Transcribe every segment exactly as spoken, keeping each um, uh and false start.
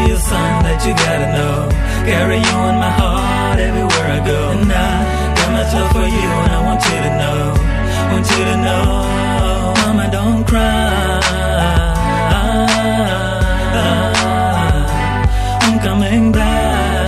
you something that you gotta know. Carry you in my heart everywhere I go. And I got my love for you and I want you to know, want you to know. Mama, don't cry, I'm coming back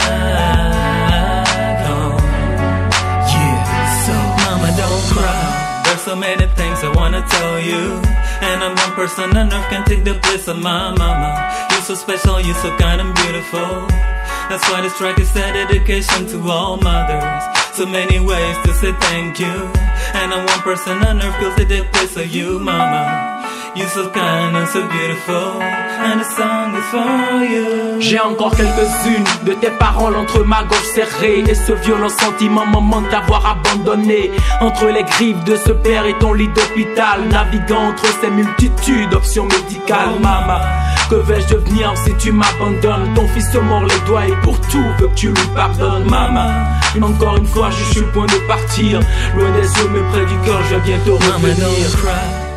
home. Yeah, so mama, don't cry. There's so many things I wanna tell you, and I'm one person on earth can take the place of my mama. You're so special, you're so kind and beautiful. That's why this track is a dedication to all mothers. So many ways to say thank you, and I'm one person on earth feels the place of you, mama. You're so kind and so beautiful, and the song is for you. J'ai encore quelques-unes de tes paroles entre ma gorge serrée, et ce violent sentiment, maman, de t'avoir abandonné entre les griffes de ce père et ton lit d'hôpital, naviguant entre ces multitudes d'options médicales. Maman, que vais-je devenir si tu m'abandonnes? Ton fils se mord les doigts et pour tout veut que tu lui pardonnes. Maman, encore une fois je suis le point de partir, loin des yeux mais près du cœur, je viens te revenir.